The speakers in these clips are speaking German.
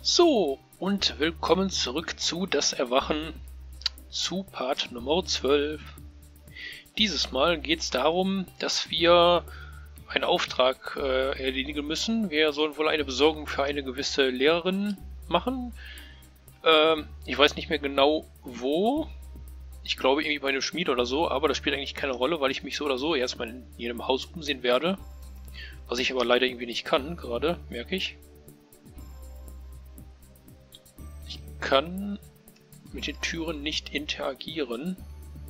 So, und willkommen zurück zu Das Erwachen zu Part Nummer 12. Dieses Mal geht es darum, dass wir einen Auftrag erledigen müssen. Wir sollen wohl eine Besorgung für eine gewisse Lehrerin machen. Ich weiß nicht mehr genau wo. Ich glaube irgendwie bei einem Schmied oder so, aber das spielt eigentlich keine Rolle, weil ich mich so oder so erstmal in jedem Haus umsehen werde. Was ich aber leider irgendwie nicht kann, gerade, merke ich. Ich kann mit den Türen nicht interagieren.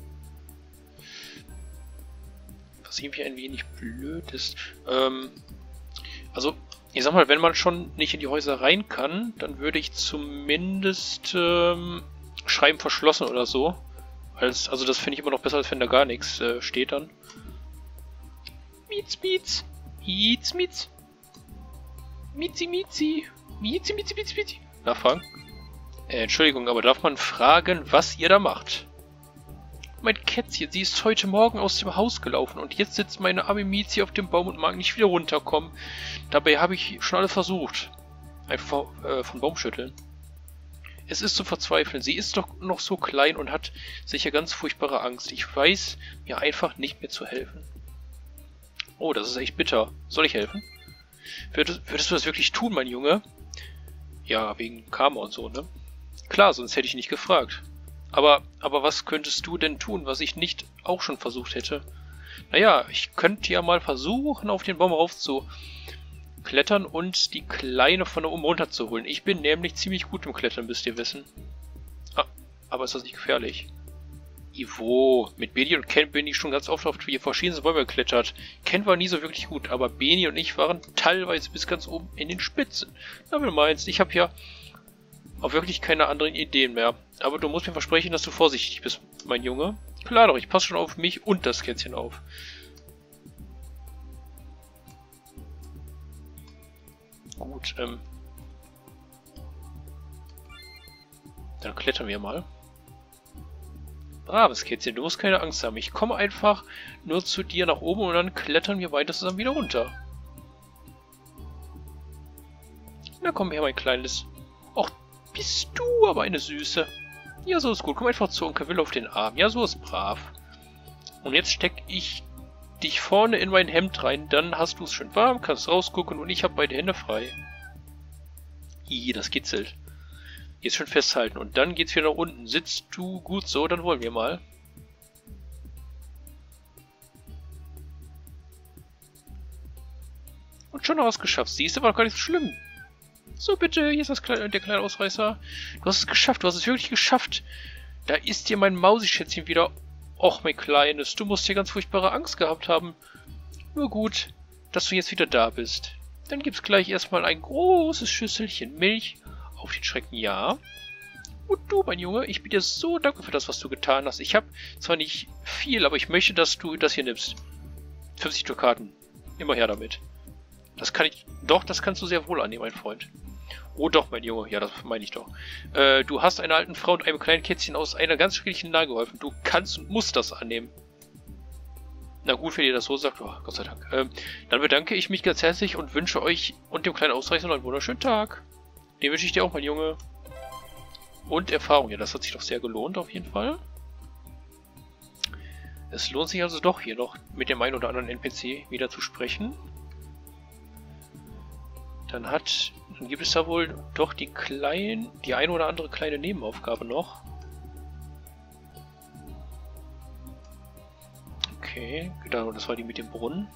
Was irgendwie ein wenig blöd ist. Also, ich sag mal, wenn man schon nicht in die Häuser rein kann, dann würde ich zumindest schreiben verschlossen oder so. Also das finde ich immer noch besser, als wenn da gar nichts steht dann. Mietz, Mietz. Mietz, Mietz. Mietzi, Mietzi. Mietzi, Mietzi, Mietzi, Mietzi. Nachfragen. Entschuldigung, aber darf man fragen, was ihr da macht? Mein Kätzchen, sie ist heute Morgen aus dem Haus gelaufen und jetzt sitzt meine arme Mietzi auf dem Baum und mag nicht wieder runterkommen. Dabei habe ich schon alles versucht. Einfach von Baum schütteln. Es ist zu verzweifeln. Sie ist doch noch so klein und hat sicher ganz furchtbare Angst. Ich weiß mir einfach nicht mehr zu helfen. Oh, das ist echt bitter. Soll ich helfen? Würdest du das wirklich tun, mein Junge? Ja, wegen Karma und so, ne? Klar, sonst hätte ich nicht gefragt. Aber was könntest du denn tun, was ich nicht auch schon versucht hätte? Naja, ich könnte ja mal versuchen, auf den Baum raufzuklettern und die Kleine von da oben runterzuholen. Ich bin nämlich ziemlich gut im Klettern, müsst ihr wissen. Ah, aber ist das nicht gefährlich? Ivo, mit Beni und Ken bin ich schon ganz oft auf die verschiedenen Bäume geklettert. Ken war nie so wirklich gut, aber Beni und ich waren teilweise bis ganz oben in den Spitzen. Na, wenn du meinst, ich habe ja auch wirklich keine anderen Ideen mehr. Aber du musst mir versprechen, dass du vorsichtig bist, mein Junge. Klar doch, ich passe schon auf mich und das Kätzchen auf. Gut, dann klettern wir mal. Braves Kätzchen, du musst keine Angst haben. Ich komme einfach nur zu dir nach oben und dann klettern wir weiter zusammen wieder runter. Na komm her, mein Kleines. Och, bist du aber eine Süße. Ja, so ist gut. Komm einfach zu Onkel Will auf den Arm. Ja, so ist brav. Und jetzt stecke ich dich vorne in mein Hemd rein. Dann hast du es schön warm, kannst rausgucken und ich habe beide Hände frei. Ih, das kitzelt. Jetzt schön festhalten und dann geht's wieder nach unten. Sitzt du gut so, dann wollen wir mal. Und schon noch was geschafft. Siehst du, war doch gar nicht so schlimm. So, bitte, hier ist der kleine Ausreißer. Du hast es geschafft, du hast es wirklich geschafft. Da ist dir mein Mausischätzchen wieder. Och, mein Kleines, du musst hier ganz furchtbare Angst gehabt haben. Nur gut, dass du jetzt wieder da bist. Dann gibt's gleich erstmal ein großes Schüsselchen Milch auf den Schrecken, ja. Und du, mein Junge, ich bin dir so dankbar für das, was du getan hast. Ich habe zwar nicht viel, aber ich möchte, dass du das hier nimmst. 50 Dukaten. Immer her damit. Das kann ich... Doch, das kannst du sehr wohl annehmen, mein Freund. Oh doch, mein Junge. Ja, das meine ich doch. Du hast einer alten Frau und einem kleinen Kätzchen aus einer ganz schrecklichen Lage geholfen. Du kannst und musst das annehmen. Na gut, wenn ihr das so sagt. Oh, Gott sei Dank. Dann bedanke ich mich ganz herzlich und wünsche euch und dem kleinen Ausreißer noch einen wunderschönen Tag. Den wünsche ich dir auch, mein Junge. Und Erfahrung. Ja, das hat sich doch sehr gelohnt, auf jeden Fall. Es lohnt sich also doch, hier noch mit dem einen oder anderen NPC wieder zu sprechen. Dann gibt es da wohl doch die eine oder andere kleine Nebenaufgabe noch. Okay, genau, das war die mit dem Brunnen.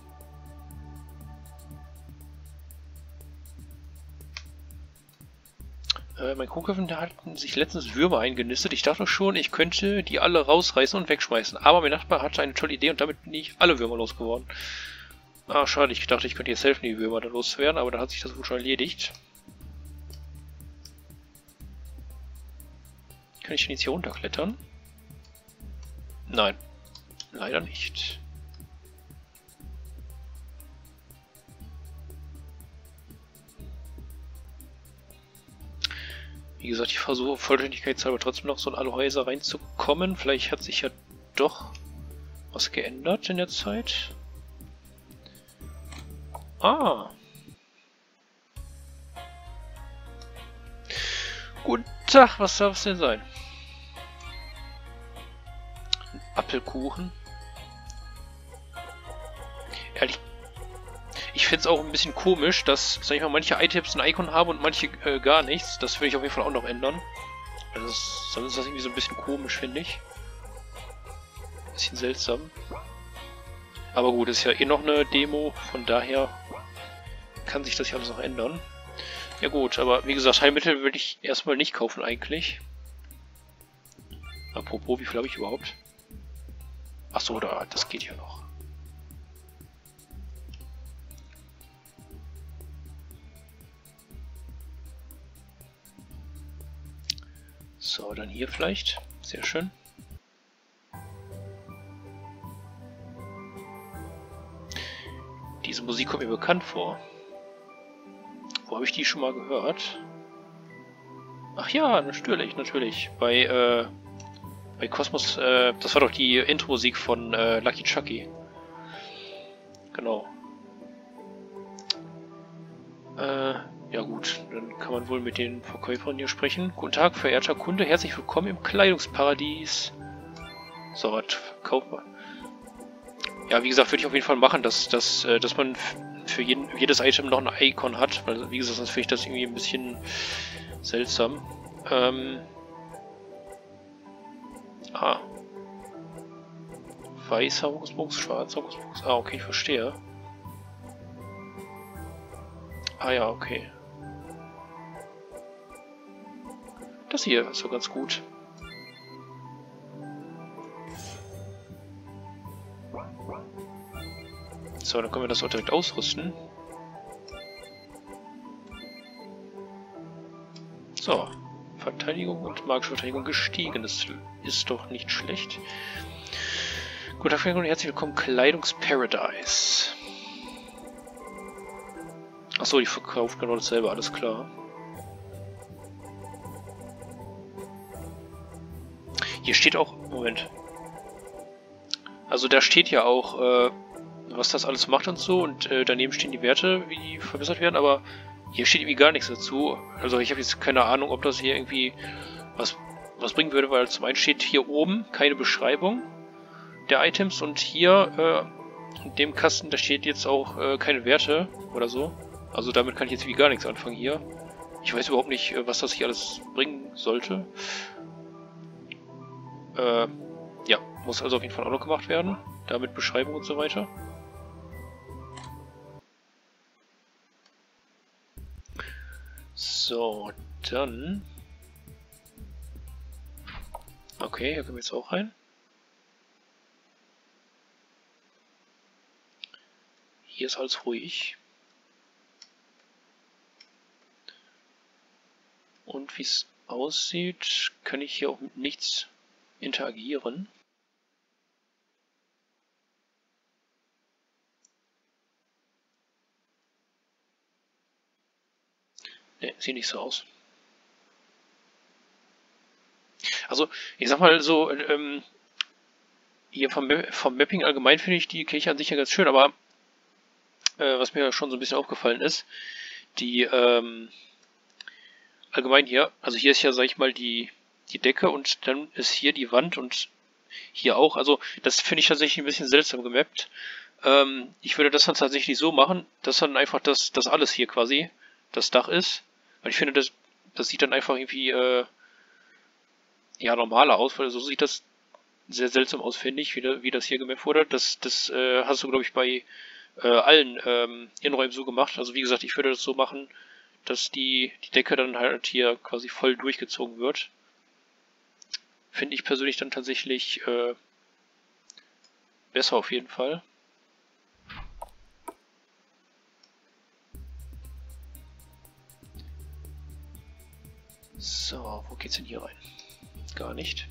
Mein Kuhköpfen, da hatten sich letztens Würmer eingenistet. Ich dachte schon, ich könnte die alle rausreißen und wegschmeißen. Aber mein Nachbar hatte eine tolle Idee und damit bin ich alle Würmer losgeworden. Ah, schade, ich dachte, ich könnte jetzt helfen, die Würmer da loszuwerden, aber da hat sich das wohl schon erledigt. Kann ich denn jetzt hier runterklettern? Nein, leider nicht. Wie gesagt, ich versuche vollständigkeitshalber trotzdem noch so in alle Häuser reinzukommen. Vielleicht hat sich ja doch was geändert in der Zeit. Ah. Guten Tag, was darf es denn sein? Apfelkuchen. Ehrlich, ich finde es auch ein bisschen komisch, dass, sag ich mal, manche Items ein Icon haben und manche gar nichts. Das will ich auf jeden Fall auch noch ändern. Also sonst ist das irgendwie so ein bisschen komisch, finde ich. Bisschen seltsam. Aber gut, ist ja eh noch eine Demo, von daher kann sich das ja alles noch ändern. Ja gut, aber wie gesagt, Heilmittel würde ich erstmal nicht kaufen eigentlich. Apropos, wie viel habe ich überhaupt? Achso, das geht ja noch. So, dann hier vielleicht. Sehr schön. Diese Musik kommt mir bekannt vor. Wo habe ich die schon mal gehört? Ach ja, natürlich. Bei Cosmos, das war doch die Intro-Musik von Lucky Chucky. Genau. Ja gut, dann kann man wohl mit den Verkäufern hier sprechen. Guten Tag, verehrter Kunde, herzlich willkommen im Kleidungsparadies. So, was kauft man? Ja, wie gesagt, würde ich auf jeden Fall machen, dass man für jedes Item noch ein Icon hat, weil, wie gesagt, sonst finde ich das irgendwie ein bisschen seltsam. Weißer Hokuspokus, schwarzer Hokuspokus. Ah, okay, ich verstehe. Ah ja, okay. Das hier ist so ganz gut. So, dann können wir das auch direkt ausrüsten. So, Verteidigung und magische Verteidigung gestiegen. Das ist doch nicht schlecht. Gut, dafür und herzlich willkommen Kleidungsparadise. Achso, die verkauft genau dasselbe, alles klar. Hier steht auch... Moment. Also da steht ja auch, was das alles macht und so, und daneben stehen die Werte, wie die verbessert werden, aber hier steht irgendwie gar nichts dazu. Also ich habe jetzt keine Ahnung, ob das hier irgendwie was bringen würde, weil zum einen steht hier oben keine Beschreibung der Items und hier in dem Kasten, da steht jetzt auch keine Werte oder so. Also damit kann ich jetzt wie gar nichts anfangen hier. Ich weiß überhaupt nicht, was das hier alles bringen sollte. Ja, muss also auf jeden Fall auch noch gemacht werden. Da mit Beschreibung und so weiter. So, dann... Okay, hier können wir jetzt auch rein. Hier ist alles ruhig. Und wie es aussieht, kann ich hier auch mit nichts interagieren. Ne, sieht nicht so aus. Also, ich sag mal so, hier vom Mapping allgemein finde ich die Kirche an sich ja ganz schön, aber was mir schon so ein bisschen aufgefallen ist, die allgemein hier, also hier ist ja, sag ich mal, die Decke und dann ist hier die Wand und hier auch, also das finde ich tatsächlich ein bisschen seltsam gemappt. Ich würde das dann tatsächlich so machen, dass dann einfach das alles hier quasi das Dach ist, weil ich finde, das sieht dann einfach irgendwie ja normaler aus, weil so sieht das sehr seltsam aus, finde ich, wie das hier gemappt wurde. Das hast du, glaube ich, bei allen Innenräumen so gemacht. Also wie gesagt, ich würde das so machen, dass die Decke dann halt hier quasi voll durchgezogen wird. Finde ich persönlich dann tatsächlich besser auf jeden Fall. So, wo geht's denn hier rein? Gar nicht.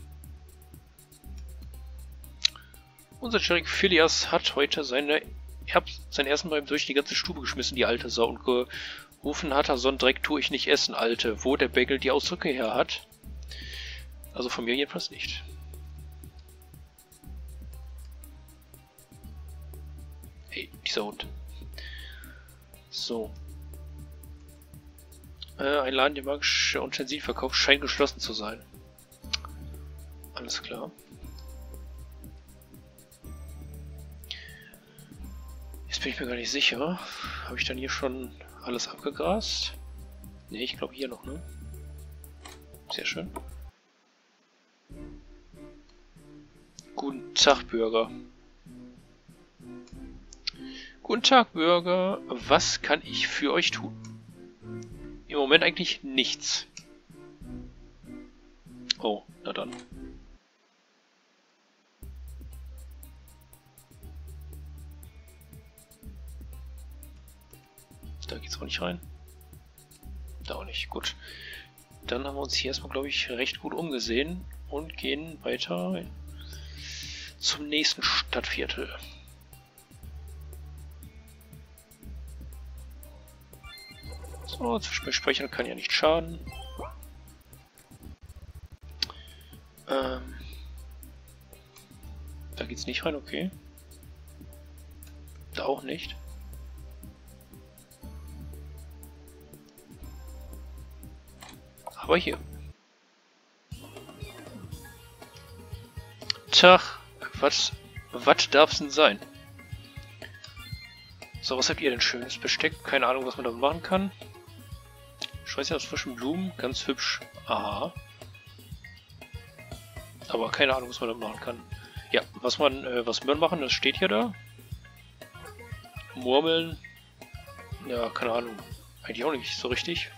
Unser Sheriff Phileas hat heute seinen ersten Mal durch die ganze Stube geschmissen, die alte Sau, und gerufen hat er, so einen Dreck tue ich nicht essen, Alte. Wo der Bagel die Ausdrücke her hat? Also von mir jedenfalls nicht. Hey, dieser Hund. So. Ein Laden, der magische Utensilien verkauft, scheint geschlossen zu sein. Alles klar. Jetzt bin ich mir gar nicht sicher. Habe ich dann hier schon alles abgegrast? Ne, ich glaube hier noch, ne? Sehr schön. Guten Tag, Bürger. Guten Tag, Bürger. Was kann ich für euch tun? Im Moment eigentlich nichts. Oh, na dann. Da geht's auch nicht rein. Da auch nicht. Gut. Dann haben wir uns hier erstmal, glaube ich, recht gut umgesehen und gehen weiter zum nächsten Stadtviertel. So, Zwischenspeichern kann ja nicht schaden. Da geht's nicht rein, okay. Da auch nicht. Aber hier. Tag, was darf's denn sein? So, was habt ihr denn schönes Besteck? Keine Ahnung, was man damit machen kann. Scheiße, aus frischen Blumen, ganz hübsch. Aha. Aber keine Ahnung, was man damit machen kann. Ja, was wir machen, das steht hier da. Murmeln. Ja, keine Ahnung. Eigentlich auch nicht so richtig.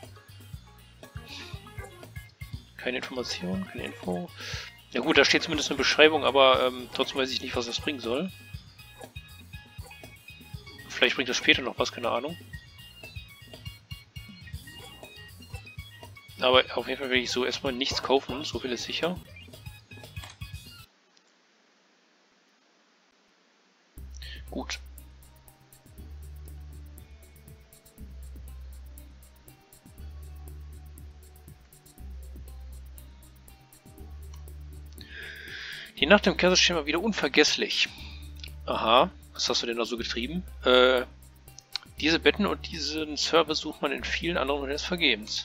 Keine Information, keine Info. Ja gut, da steht zumindest eine Beschreibung, aber trotzdem weiß ich nicht, was das bringen soll. Vielleicht bringt das später noch was, keine Ahnung. Aber auf jeden Fall werde ich so erstmal nichts kaufen, so viel ist sicher. Gut. Die Nacht im Kaiserstein war wieder unvergesslich. Aha, was hast du denn da so getrieben? Diese Betten und diesen Service sucht man in vielen anderen Hotels vergebens.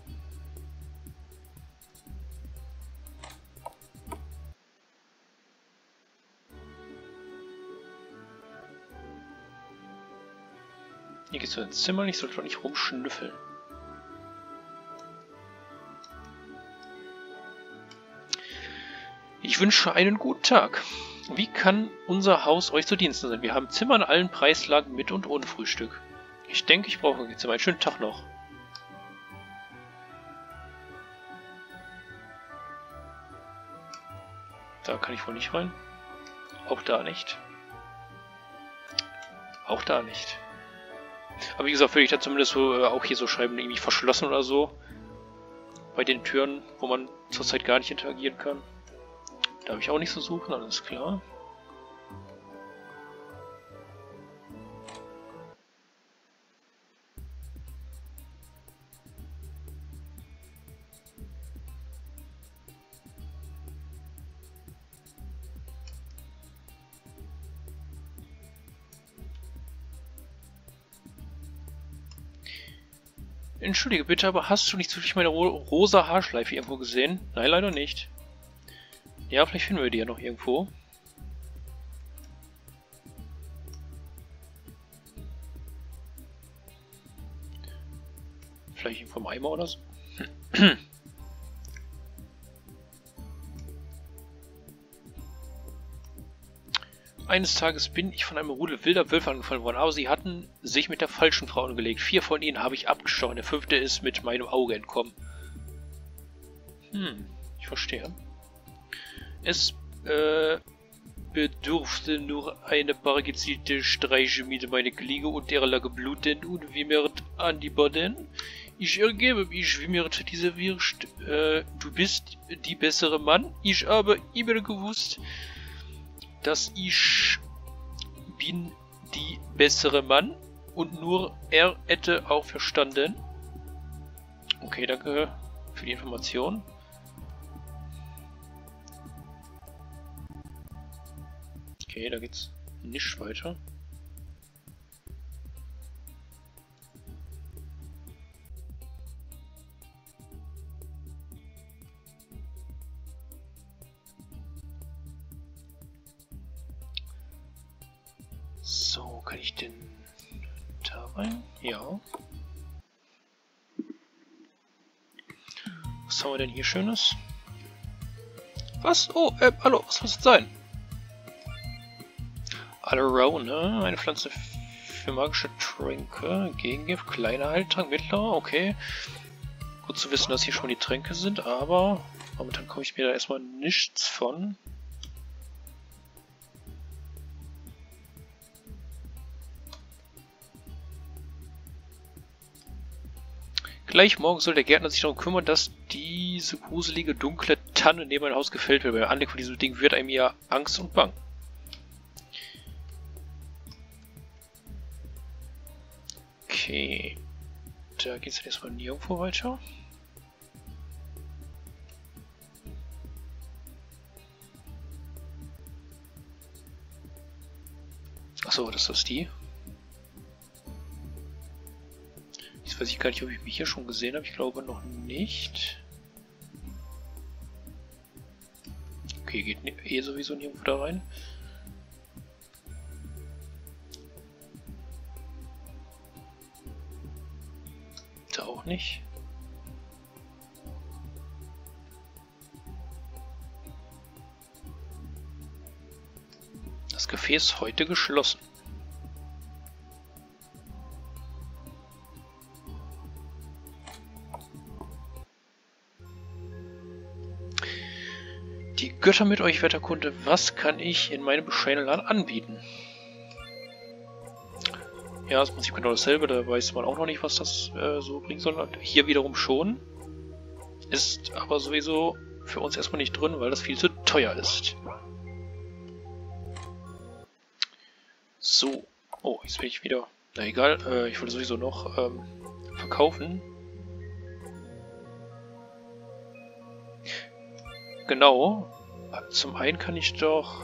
Hier gehst du ins Zimmer, ich sollte doch nicht rumschnüffeln. Ich wünsche einen guten Tag. Wie kann unser Haus euch zu Diensten sein? Wir haben Zimmer in allen Preislagen mit und ohne Frühstück. Ich denke, ich brauche ein Zimmer. Einen schönen Tag noch. Da kann ich wohl nicht rein. Auch da nicht. Auch da nicht. Aber wie gesagt, würde ich da zumindest so, auch hier so schreiben, irgendwie verschlossen oder so. Bei den Türen, wo man zurzeit gar nicht interagieren kann. Darf ich auch nicht so suchen, alles klar. Entschuldige bitte, aber hast du nicht zufällig meine rosa Haarschleife irgendwo gesehen? Nein, leider nicht. Ja, vielleicht finden wir die ja noch irgendwo. Vielleicht vom Eimer oder so. Eines Tages bin ich von einem Rudel wilder Wölfe angefallen worden, aber sie hatten sich mit der falschen Frau angelegt. 4 von ihnen habe ich abgestochen, der 5. ist mit meinem Auge entkommen. Ich verstehe. Es bedurfte nur eine paar gezielte Streiche mit meiner Klinge und er lag blutend und wimmert an die Boden. Ich ergebe mich, wimmerte dieser Wirst. Du bist die bessere Mann. Ich habe immer gewusst, dass ich bin die bessere Mann und nur er hätte auch verstanden. Okay, danke für die Information. Okay, da geht's nicht weiter. kann ich denn da rein? Ja. Was haben wir denn hier Schönes? Was? Oh, hallo, was muss das sein? Alarone, eine Pflanze für magische Tränke, Gegengift, kleiner Heiltrank, mittlerer, okay. Gut zu wissen, dass hier schon die Tränke sind, aber momentan komme ich mir da erstmal nichts von. Gleich morgen soll der Gärtner sich darum kümmern, dass diese gruselige, dunkle Tanne neben mein Haus gefällt wird. Beim Anblick von diesem Ding wird einem ja Angst und Bang. Okay. Da geht es jetzt erstmal nirgendwo weiter. Achso, das ist die. Jetzt weiß ich gar nicht, ob ich mich hier schon gesehen habe. Ich glaube noch nicht. Okay, geht eh sowieso nirgendwo da rein. Da auch nicht. Das Gefäß heute geschlossen. Die Götter mit euch, Wetterkunde, was kann ich in meinem bescheidenen Laden anbieten? Ja, das ist im Prinzip genau dasselbe, da weiß man auch noch nicht, was das so bringen soll. Hier wiederum schon. Ist aber sowieso für uns erstmal nicht drin, weil das viel zu teuer ist. So. Oh, jetzt bin ich wieder... Na egal, ich wollte sowieso noch verkaufen. Genau. Zum einen kann ich doch...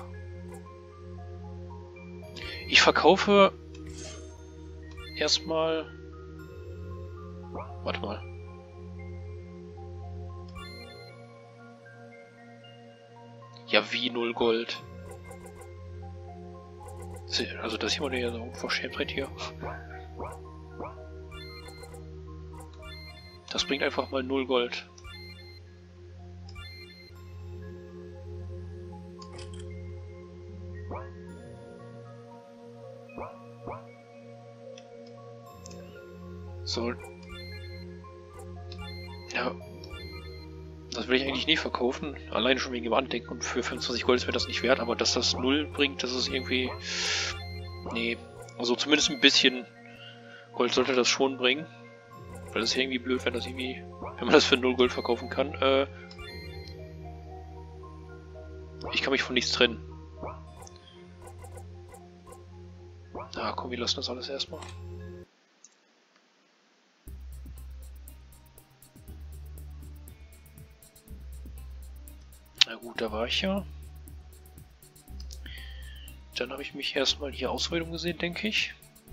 Ich verkaufe... Erstmal... Warte mal. Ja, wie 0 Gold. Also das hier war ja so Unverschämtheit hier. Das bringt einfach mal 0 Gold. So. Ja. Das will ich eigentlich nie verkaufen. Alleine schon wegen dem Andenken. Und für 25 Gold ist mir das nicht wert. Aber dass das 0 bringt, das ist irgendwie... Nee. Also zumindest ein bisschen Gold sollte das schon bringen. Weil das ist irgendwie blöd, wenn das irgendwie... Wenn man das für 0 Gold verkaufen kann. Ich kann mich von nichts trennen. Na komm, wir lassen das alles erstmal. Na gut, da war ich ja. Dann habe ich mich erstmal hier Ausbildung gesehen, denke ich.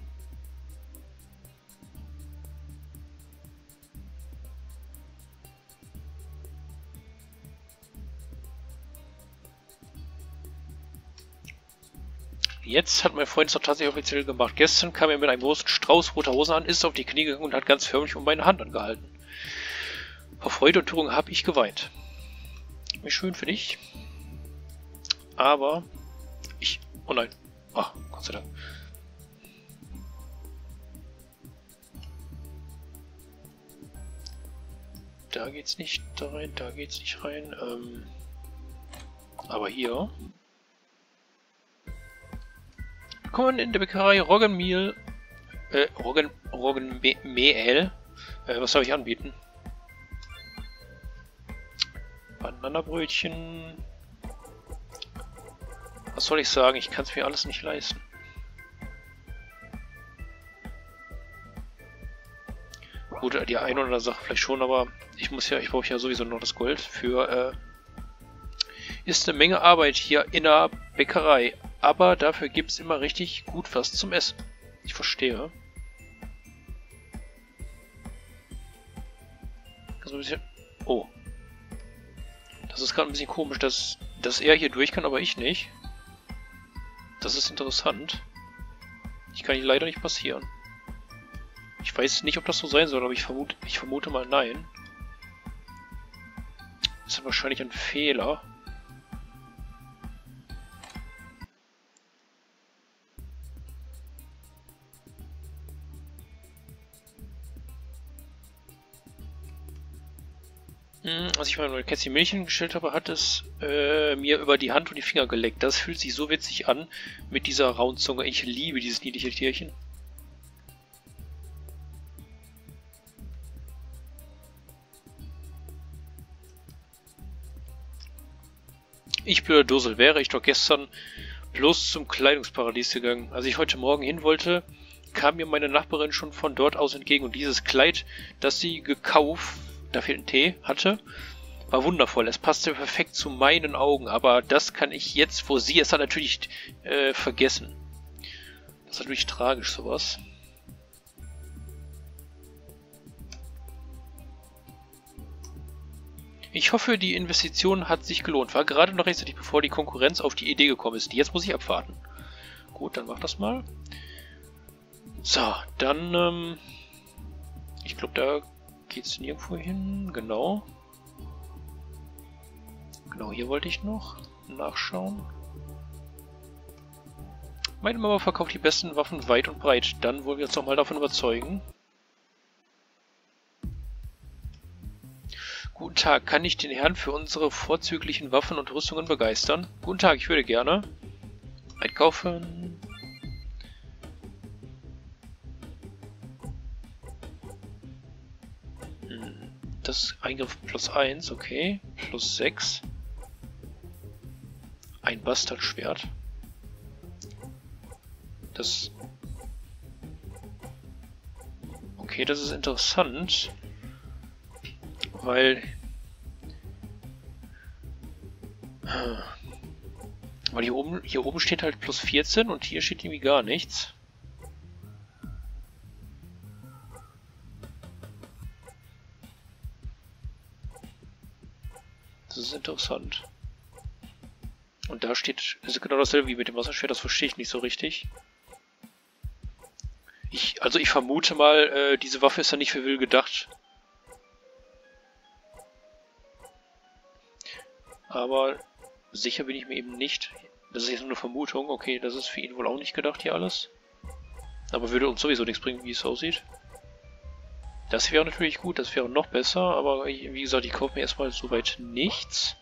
Jetzt hat mein Freund es doch tatsächlich offiziell gemacht. Gestern kam er mit einem großen Strauß roter Rosen an, ist auf die Knie gegangen und hat ganz förmlich um meine Hand angehalten. Vor Freude und Rührung habe ich geweint. Wie schön für dich. Aber ich... Oh nein. Ah, Gott sei Dank. Da geht's nicht rein, da geht's nicht rein. Aber hier... Willkommen in der Bäckerei Roggenmehl. Roggenmehl. Was soll ich anbieten? Bananabrötchen. Was soll ich sagen? Ich kann es mir alles nicht leisten. Gut, die eine oder andere Sache vielleicht schon, aber ich brauche ja sowieso noch das Gold für. Ist eine Menge Arbeit hier in der Bäckerei, aber dafür gibt es immer richtig gut was zum Essen. Ich verstehe. Also ein bisschen. Oh. Das ist gerade ein bisschen komisch, dass er hier durch kann, aber ich nicht. Das ist interessant. Die kann hier leider nicht passieren. Ich weiß nicht, ob das so sein soll, aber ich vermute mal nein. Ist ja wahrscheinlich ein Fehler. Als ich mein Kätzchen Milch hingestellt habe, hat es mir über die Hand und die Finger geleckt. Das fühlt sich so witzig an mit dieser rauen Zunge. Ich liebe dieses niedliche Tierchen. Ich blöder Dussel, wäre ich doch gestern bloß zum Kleidungsparadies gegangen. Als ich heute Morgen hin wollte, kam mir meine Nachbarin schon von dort aus entgegen und dieses Kleid, das sie gekauft, da fehlt ein T, hatte, war wundervoll. Es passte perfekt zu meinen Augen, aber das kann ich jetzt, wo sie es hat, natürlich vergessen. Das ist natürlich tragisch, sowas. Ich hoffe, die Investition hat sich gelohnt. War gerade noch rechtzeitig, bevor die Konkurrenz auf die Idee gekommen ist. Jetzt muss ich abwarten. Gut, dann mach das mal. So, dann, ich glaube, da geht's nirgendwo hin. Genau. Genau, hier wollte ich noch nachschauen. Meine Mama verkauft die besten Waffen weit und breit. Dann wollen wir uns doch mal davon überzeugen. Guten Tag, kann ich den Herrn für unsere vorzüglichen Waffen und Rüstungen begeistern? Guten Tag, ich würde gerne einkaufen. Das Eingriff plus 1, okay. Plus 6. Ein Bastardschwert. Das... Okay, das ist interessant. Weil hier oben steht halt plus 14 und hier steht irgendwie gar nichts. Das ist interessant. Und da steht, ist genau dasselbe wie mit dem Wasserschwert, das verstehe ich nicht so richtig. Also ich vermute mal, diese Waffe ist ja nicht für Will gedacht. Aber sicher bin ich mir eben nicht. Das ist jetzt nur eine Vermutung. Okay, das ist für ihn wohl auch nicht gedacht hier alles. Aber würde uns sowieso nichts bringen, wie es aussieht. Das wäre natürlich gut, das wäre noch besser. Aber wie gesagt, ich kaufe mir erstmal soweit nichts.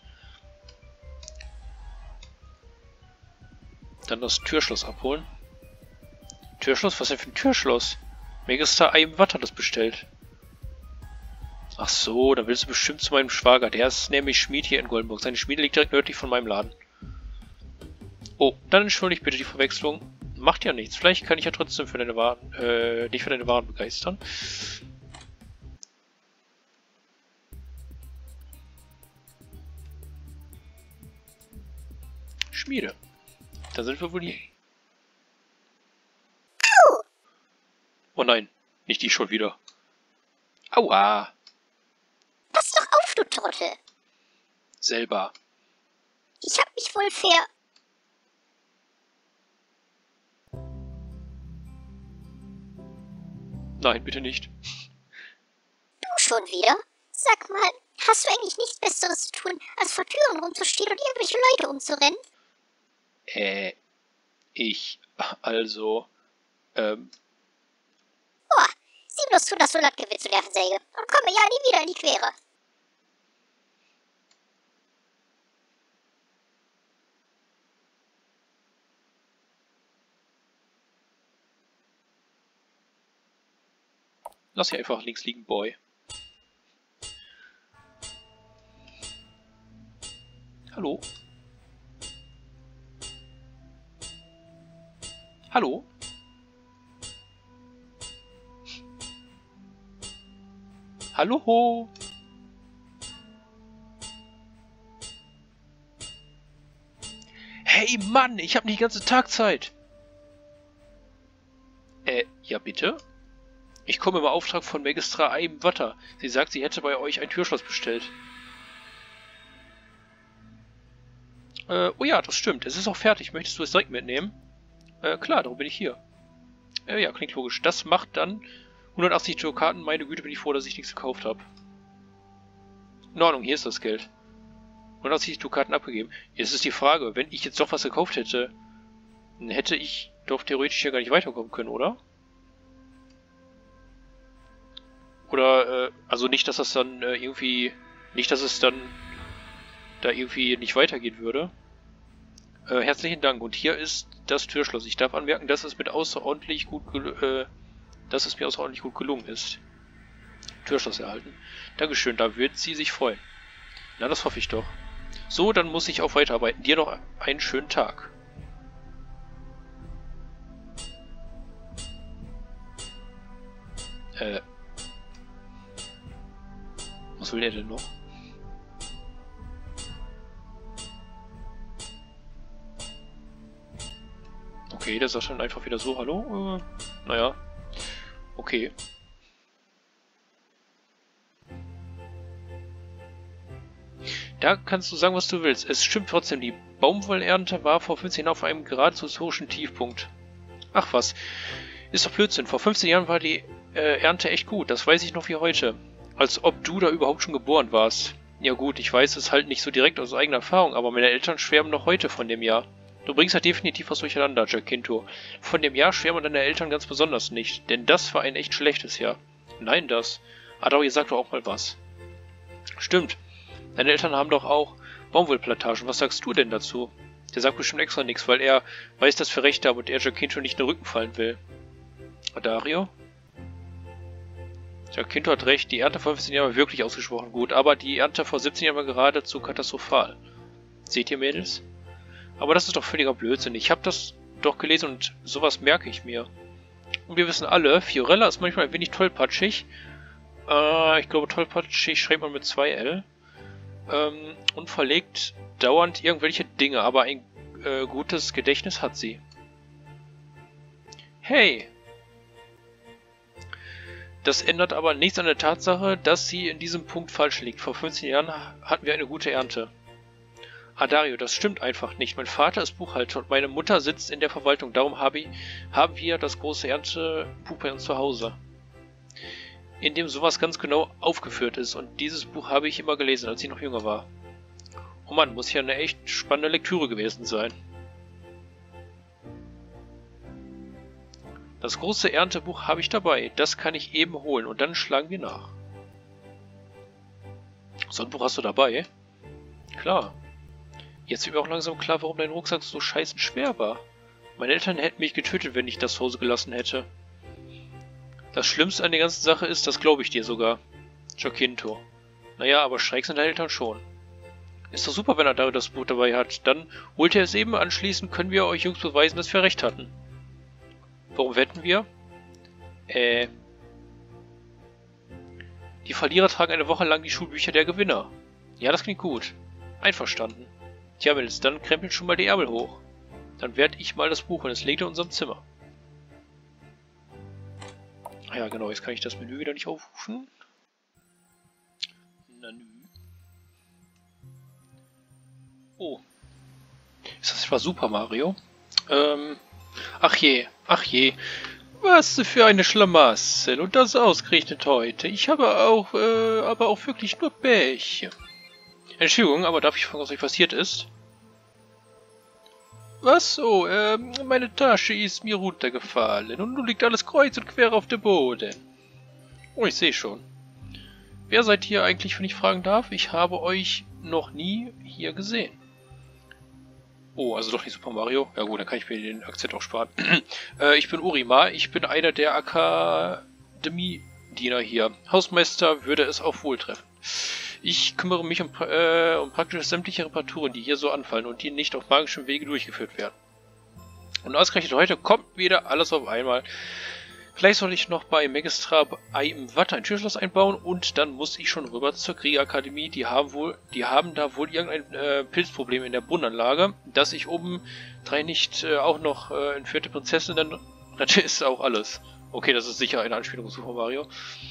Dann das Türschloss abholen. Türschloss? Was denn für ein Türschloss? Megastar Watt hat das bestellt. Ach so, dann willst du bestimmt zu meinem Schwager. Der ist nämlich Schmied hier in Goldenburg. Seine Schmiede liegt direkt nördlich von meinem Laden. Oh, dann entschuldigt bitte die Verwechslung. Macht ja nichts. Vielleicht kann ich ja trotzdem für deine Waren, dich für deine Waren begeistern. Schmiede. Da sind wir wohl die... Oh nein, nicht die schon wieder. Aua! Pass doch auf, du Trottel! Selber. Ich hab mich wohl fair... Nein, bitte nicht. Du schon wieder? Sag mal, hast du eigentlich nichts Besseres zu tun, als vor Türen rumzustehen und irgendwelche Leute umzurennen? Also, Boah, sieh bloß zu, dass du Lack gewinnst, du Nervensäge, und komm mir ja nie wieder in die Quere. lass sie einfach links liegen, Boy. Hallo? Hallo? Hallo? Hey Mann, ich habe nicht die ganze Tag Zeit. Ja bitte? Ich komme im Auftrag von Megastra Watt. Sie sagt, sie hätte bei euch ein Türschloss bestellt. Oh ja, das stimmt. Es ist auch fertig. Möchtest du es direkt mitnehmen? Klar, darum bin ich hier. Ja, klingt logisch. Das macht dann 180 Dukaten. Meine Güte, bin ich froh, dass ich nichts gekauft habe. In Ordnung, hier ist das Geld. 180 Dukaten abgegeben. Jetzt ist die Frage, wenn ich jetzt doch was gekauft hätte, dann hätte ich doch theoretisch ja gar nicht weiterkommen können, oder? Oder, also nicht, dass das dann irgendwie, nicht, dass es dann da irgendwie nicht weitergehen würde. Herzlichen Dank. Und hier ist das Türschloss. Ich darf anmerken, dass es mir außerordentlich gut gelungen ist. Türschloss erhalten. Dankeschön, da wird sie sich freuen. Na, das hoffe ich doch. So, dann muss ich auch weiterarbeiten. Dir noch einen schönen Tag. Was will der denn noch? Okay, der sagt dann einfach wieder so, hallo? Naja. Okay. Da kannst du sagen, was du willst. Es stimmt trotzdem, die Baumwollernte war vor 15 Jahren auf einem geradezu historischen Tiefpunkt. Ach was, ist doch Blödsinn. Vor 15 Jahren war die Ernte echt gut, das weiß ich noch wie heute. Als ob du da überhaupt schon geboren warst. Ja gut, ich weiß es halt nicht so direkt aus eigener Erfahrung, aber meine Eltern schwärmen noch heute von dem Jahr. Du bringst halt definitiv was durcheinander, Giacinto. Von dem Jahr schwärmen deine Eltern ganz besonders nicht, denn das war ein echt schlechtes Jahr. Nein, das. Aber ihr sagt doch auch mal was. Stimmt. Deine Eltern haben doch auch Baumwollplantagen. Was sagst du denn dazu? Der sagt bestimmt extra nichts, weil er weiß, dass wir recht haben und er Giacinto nicht in den Rücken fallen will. Dario? Giacinto hat recht, die Ernte vor 15 Jahren war wirklich ausgesprochen gut, aber die Ernte vor 17 Jahren war geradezu katastrophal. Seht ihr, Mädels? Aber das ist doch völliger Blödsinn. Ich habe das doch gelesen und sowas merke ich mir. Und wir wissen alle, Fiorella ist manchmal ein wenig tollpatschig. Ich glaube, tollpatschig schreibt man mit 2L. Und verlegt dauernd irgendwelche Dinge, aber ein gutes Gedächtnis hat sie. Hey! Das ändert aber nichts an der Tatsache, dass sie in diesem Punkt falsch liegt. Vor 15 Jahren hatten wir eine gute Ernte. Dario, das stimmt einfach nicht. Mein Vater ist Buchhalter und meine Mutter sitzt in der Verwaltung. Darum haben wir das große Erntebuch bei uns zu Hause, in dem sowas ganz genau aufgeführt ist. Und dieses Buch habe ich immer gelesen, als ich noch jünger war. Oh Mann, muss ja eine echt spannende Lektüre gewesen sein. Das große Erntebuch habe ich dabei. Das kann ich eben holen und dann schlagen wir nach. So ein Buch hast du dabei? Klar. Jetzt wird mir auch langsam klar, warum dein Rucksack so scheißen schwer war. Meine Eltern hätten mich getötet, wenn ich das zu Hause gelassen hätte. Das Schlimmste an der ganzen Sache ist, das glaube ich dir sogar. Giacinto. Naja, aber schräg sind deine Eltern schon. Ist doch super, wenn er da das Buch dabei hat. Dann holt er es eben, anschließend können wir euch Jungs beweisen, dass wir recht hatten. Warum wetten wir? Die Verlierer tragen eine Woche lang die Schulbücher der Gewinner. Ja, das klingt gut. Einverstanden. Tja, Mädels, dann krempelt schon mal die Ärmel hoch. Dann werde ich mal das Buch und es liegt in unserem Zimmer. Ah ja, genau, jetzt kann ich das Menü wieder nicht aufrufen. Menü. Oh. Ist das etwa Super Mario? Ach je, ach je. Was für eine Schlamassel. Und das ausgerechnet heute. Ich habe auch, aber auch wirklich nur Pech. Entschuldigung, aber darf ich fragen, was euch passiert ist? Was? Oh, meine Tasche ist mir runtergefallen und nun liegt alles kreuz und quer auf dem Boden. Oh, ich sehe schon. Wer seid ihr eigentlich, wenn ich fragen darf? Ich habe euch noch nie hier gesehen. Oh, also doch nicht Super Mario. Ja gut, dann kann ich mir den Akzent auch sparen. Ich bin Urima, ich bin einer der Akademie-Diener hier. Hausmeister würde es auch wohl treffen. Ich kümmere mich um praktisch sämtliche Reparaturen, die hier so anfallen und die nicht auf magischem Wege durchgeführt werden. Und ausgerechnet heute kommt wieder alles auf einmal. Vielleicht soll ich noch bei Megistra im Watte ein Türschloss einbauen und dann muss ich schon rüber zur Kriegakademie. Die haben da wohl irgendein Pilzproblem in der Brunnenanlage. Dass ich oben drei nicht auch noch entführte Prinzessinnen rette, ist auch alles. Okay, das ist sicher eine Anspielung auf Super Mario.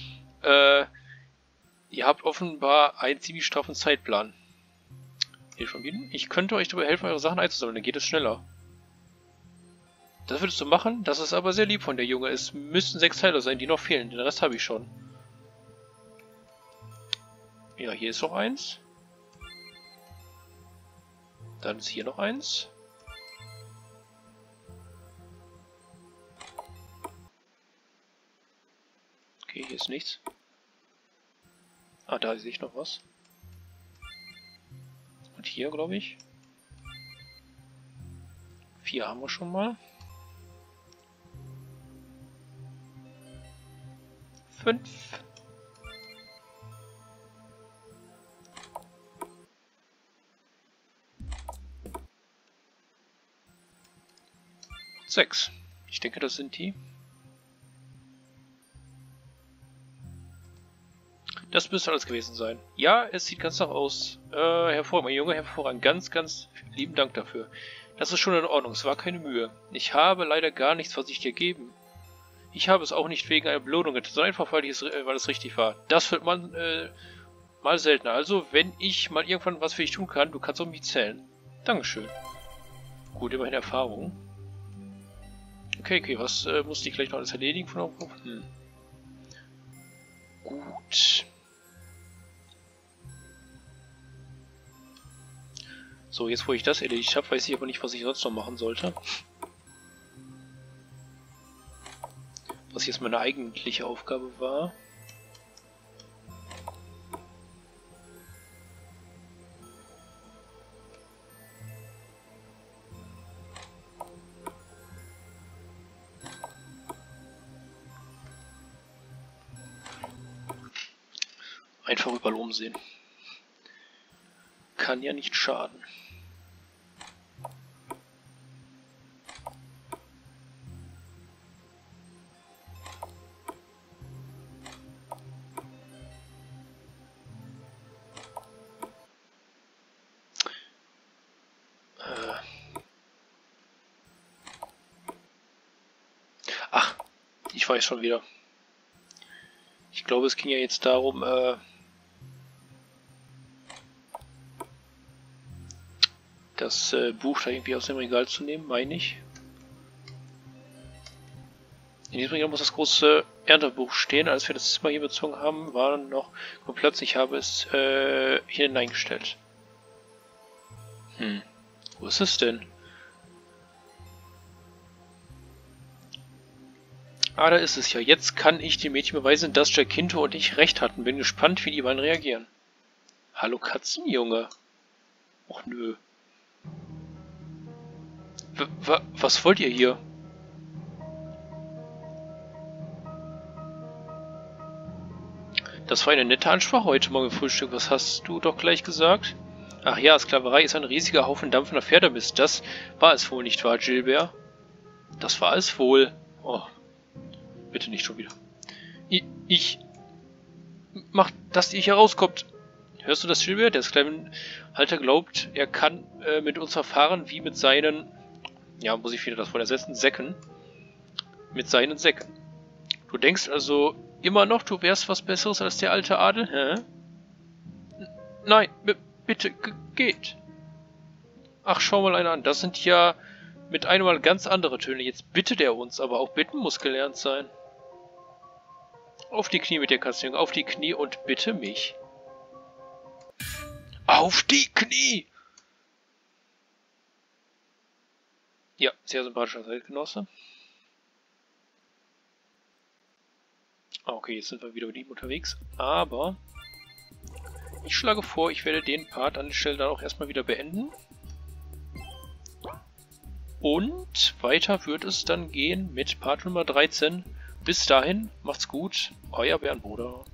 Ihr habt offenbar einen ziemlich straffen Zeitplan. Hier schon wieder. Ich könnte euch dabei helfen, eure Sachen einzusammeln, dann geht es schneller. Das würdest du machen? Das ist aber sehr lieb von der Junge. Es müssten 6 Teile sein, die noch fehlen. Den Rest habe ich schon. Ja, hier ist noch eins. Dann ist hier noch eins. Okay, hier ist nichts. Ah, da sehe ich noch was. Und hier, glaube ich. 4 haben wir schon mal. 5. 6. Ich denke, das sind die. Das müsste alles gewesen sein. Ja, es sieht ganz nach aus. Hervorragend, mein Junge, hervorragend. Ganz, ganz lieben Dank dafür. Das ist schon in Ordnung, es war keine Mühe. Ich habe leider gar nichts, was ich dir geben. Ich habe es auch nicht wegen einer Belohnung getan, sondern einfach, weil es richtig war. Das wird man mal seltener. Also, wenn ich mal irgendwann was für dich tun kann, du kannst auf mich zählen. Dankeschön. Gut, immerhin Erfahrung. Okay, was musste ich gleich noch alles erledigen von Aufruf? Gut. So, jetzt wo ich das erledigt habe, weiß ich aber nicht, was ich sonst noch machen sollte. Was jetzt meine eigentliche Aufgabe war. Einfach überall umsehen. Kann ja nicht schaden. Ach, ich weiß schon wieder. Ich glaube, es ging ja jetzt darum, das Buch da irgendwie aus dem Regal zu nehmen, meine ich. In diesem Regal muss das große Erntebuch stehen. Als wir das Zimmer hier bezogen haben, war noch Platz. Ich habe es hier hineingestellt. Wo ist es denn? Ah, da ist es ja. Jetzt kann ich dem Mädchen beweisen, dass Jacinto und ich recht hatten. Bin gespannt, wie die beiden reagieren. Hallo Katzenjunge. Och nö. Was wollt ihr hier? Das war eine nette Ansprache heute Morgen im Frühstück. Was hast du doch gleich gesagt? Ach ja, Sklaverei ist ein riesiger Haufen dampfender Pferdemist. Das war es wohl, nicht wahr, Gilbert? Das war es wohl. Oh, bitte nicht schon wieder. Ich mach, dass ihr hier rauskommt. Hörst du das, Gilbert? Der Sklavenhalter glaubt, er kann mit uns verfahren wie mit seinen... Ja, muss ich wieder das Wort ersetzen? Säcken. Mit seinen Säcken. Du denkst also immer noch, du wärst was Besseres als der alte Adel? Hä? Nein, bitte, geht. Ach, schau mal einer an. Das sind ja mit einem Mal ganz andere Töne. Jetzt bittet er uns, aber auch bitten muss gelernt sein. Auf die Knie mit der Katzenjunge, auf die Knie und bitte mich. Auf die Knie! Ja, sehr sympathischer Zeitgenosse. Okay, jetzt sind wir wieder mit ihm unterwegs, aber ich schlage vor, ich werde den Part an der Stelle dann auch erstmal wieder beenden. Und weiter wird es dann gehen mit Part Nummer 13. Bis dahin, macht's gut, euer Bärenbruder.